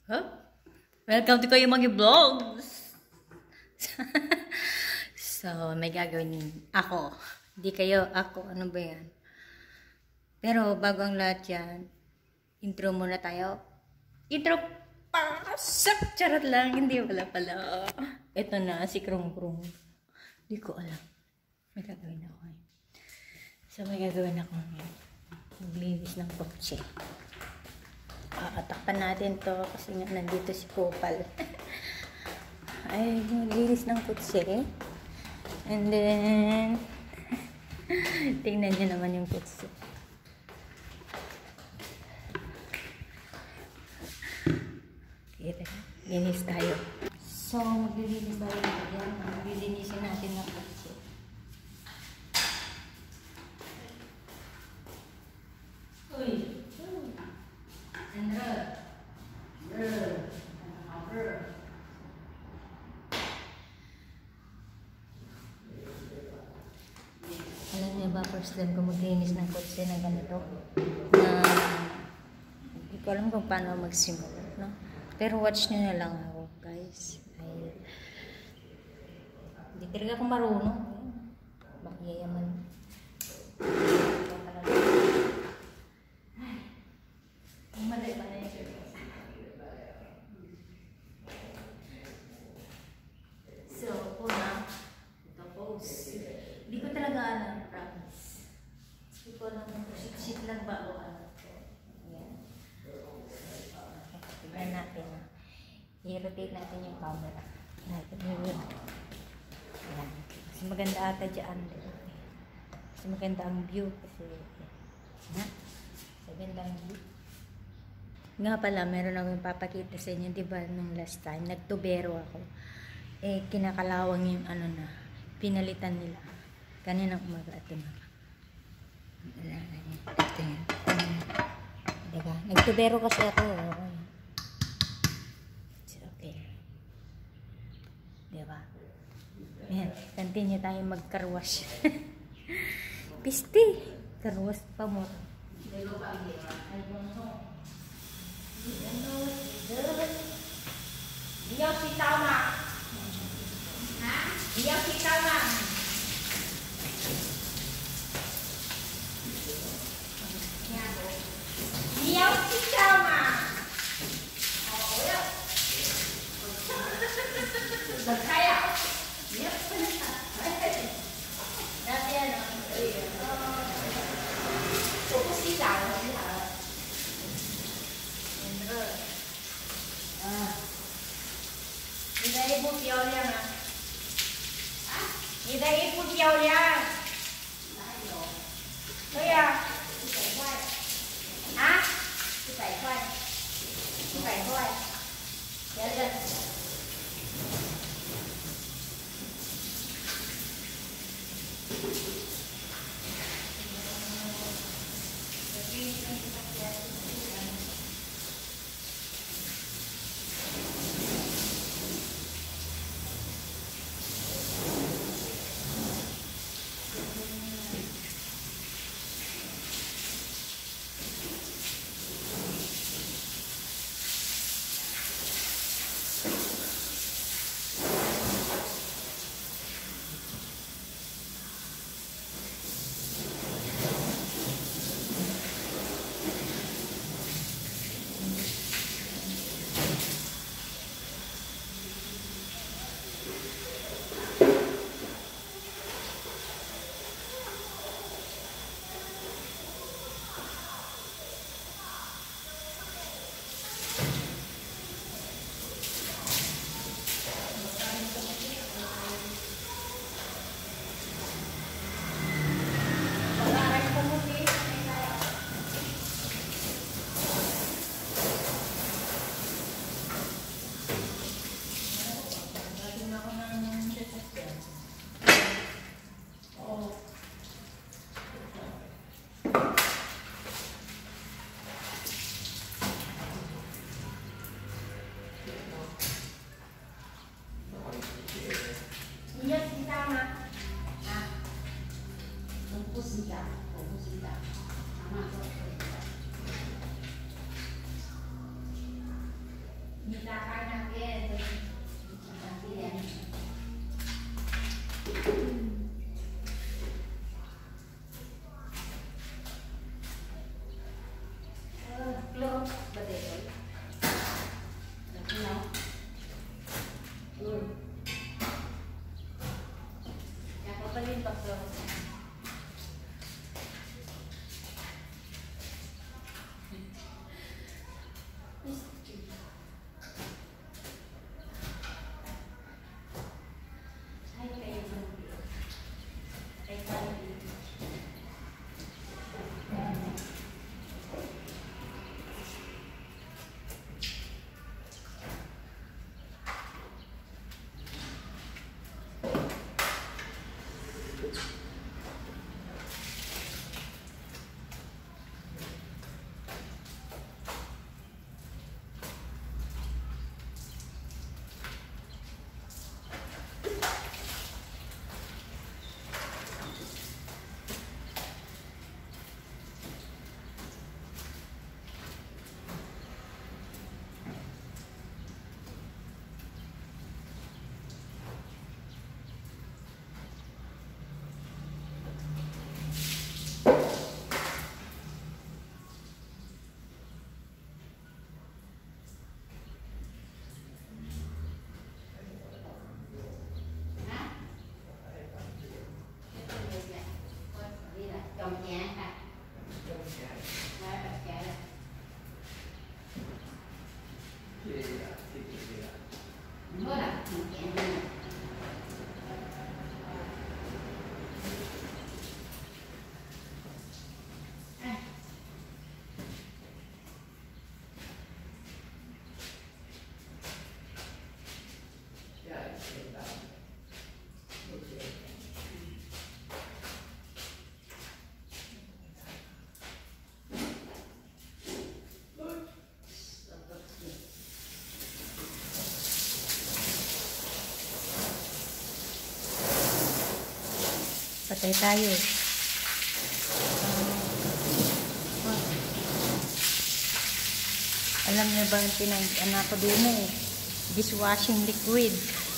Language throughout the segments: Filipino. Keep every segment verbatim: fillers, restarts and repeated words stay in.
Huh? Welcome to Kuya Magi Vlogs! So, may gagawin ako. Hindi kayo, ako. Ano ba yan? Pero, bago ang lahat yan, intro muna tayo. Intro pa! Sak! Charot lang. Hindi wala pala. Ito na, si Krong Krong. Hindi ko alam. May gagawin ako. Eh. So, may gagawin ako ngayon. Maglinis ng kotse. Atakpan natin to kasi nga nandito si Kopal. Ay, maglinis ng kotse. And then, tingnan nyo naman yung kotse. Linis tayo. So, maglilinis tayo yan. Maglilinisin natin ng kotse. Uy! Andra! Andra! Alam niyo ba, first time ko maglinis ng kotse na ganito? Na hindi ko alam kung paano magsimula, no? Pero watch nyo na lang ako, guys. Ay, hindi talaga ako marunong. Makiyayaman. Ay, mali ba na yung service? So, una, ito pose. Hindi ko talaga alam, promise. Hindi ko alam kung shit-shit lang ba o ano. Ayan. Tignan natin. I-rotate natin yung camera. Natin yun. Ayan. Kasi maganda ata dyan. Kasi maganda ang view. Kasi, ayan. Maganda ang view. Nga pala, meron akong papakita sa inyo. Diba, nung last time, nagtubero ako. Eh, kinakalawang yung ano na. Pinalitan nila. Kaninang umaga at umaga. Ito yan. Diba? Nagtubero kasi ako. Okay. Diba? Ayan. Continue tayo mag-carwash. Pisti. Carwash pa mo. Diyaw si Tama. Ha? Diyaw si Tama. Diyaw si Tama. Oh, ya. Berkaya. Diyaw. Dati ano? Fokus di dalam sih. Ah. 你的衣服漂亮啊！啊，你的衣服漂亮。哪有？对呀、啊。一百块。啊？一百块。一百块。漂亮。 Patay tayo. Uh, alam niyo ba yung pinag-anak ko din eh? Dishwashing liquid.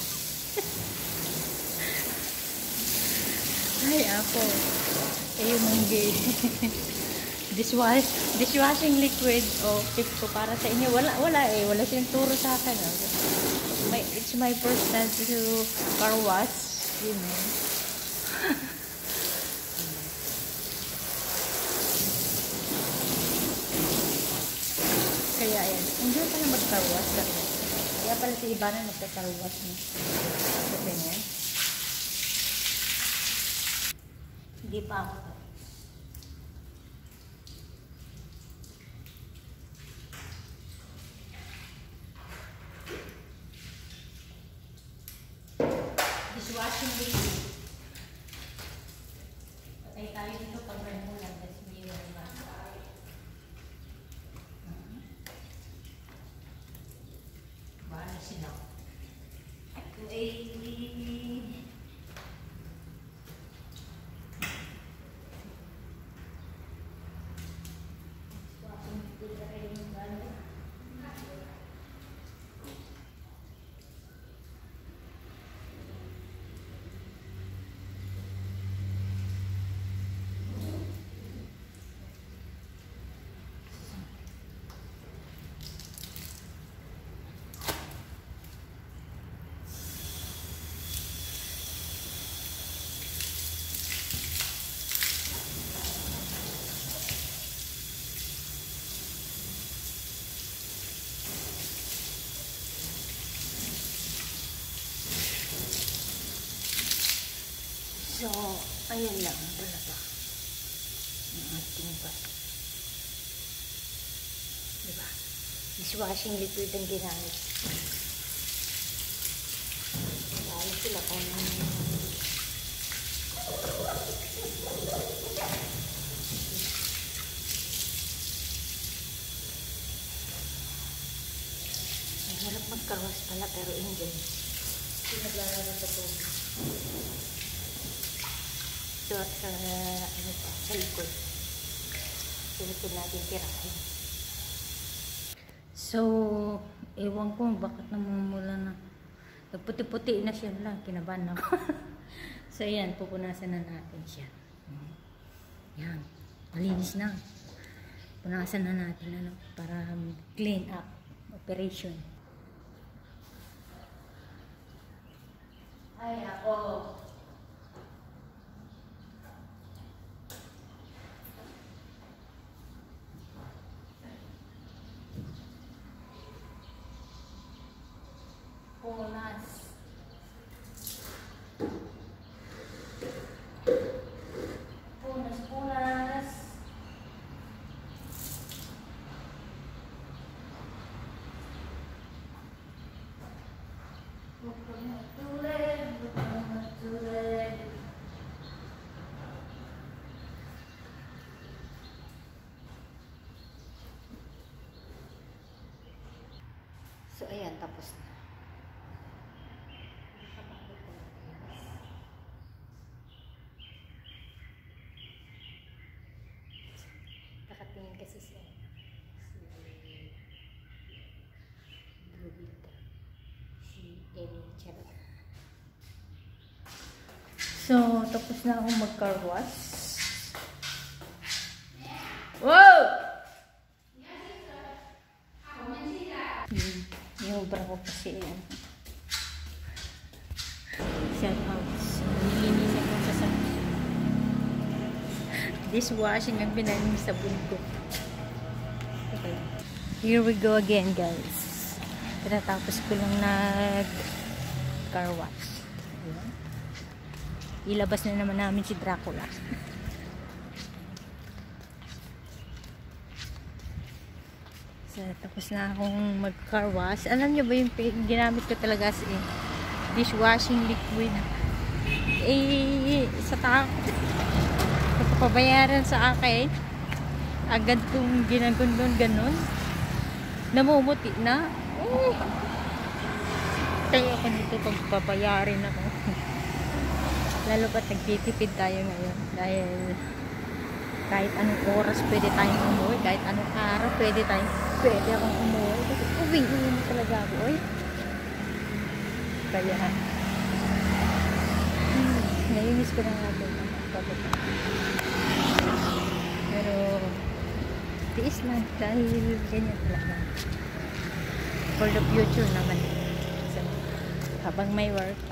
Ay, ako. Ayun ang gay. Dishwash, dishwashing liquid. O, oh, tip ko para sa inyo. Wala, wala eh. Wala silang turo sa akin. Oh. My, it's my first time to car wash. You know. Kaya yan. Hindi pala mag-carwash. Kaya pala si Ivana nagka-carwash niya. Kasi niya. Hindi pa ako. Dishwashing liquid. Patay tayo dito pag remulan. Kasi may iwan ba? Bahala sila. Ako ay So, ayan lang talaga ang ating bus. Diba? Dishwashing liquid ang ginamit. Lalo sila kung ang harap magkarwas pala pero enjoy. Pinaglalaro sa tubig. So, sa, ano pa, sa likod. Sa likod natin tirahin. So, ewan ko bakit namumula na. Nagputi-puti na siya lang. Kinabahan ako. So, ayan. Pupunasan na natin siya. Yan. Malinis na. Punasan na natin ano, para clean up operation. Ay, ako. Punas. Punas, punas. Huwag kang matulad, huwag kang matulad. So, ayan, tapos na. Nakatingin kasi siya. Si Brubita. Si Amy Charot. So, tapos na akong mag-car wash. Wow! Yung obra ko kasi yan. Shout out. Nilinisan ko sa sabon. Dishwashing ang pinanin sa sabon ko. Okay. Here we go again, guys. Tinatapos ko lang nag car wash. Ayan. Ilabas na naman namin si Dracula. So, tapos na akong mag car wash. Alam nyo ba yung ginamit ko talaga si dishwashing liquid? Eh, sa tao papabayaran sa akin agad kong ginagundon ganun, namumuti na. Eh, kaya ako dito pagpapayarin ako. Lalo pa nagtitipid tayo ngayon dahil kahit anong oras pwede tayong umuwi, kahit anong araw pwede tayong pwede akong umuwi kasi uwi-uwi mo talaga ako eh. Kaya hmm, nainis ko na nga doon pero tiis lang dahil ganyan talaga for the future naman. So, habang may work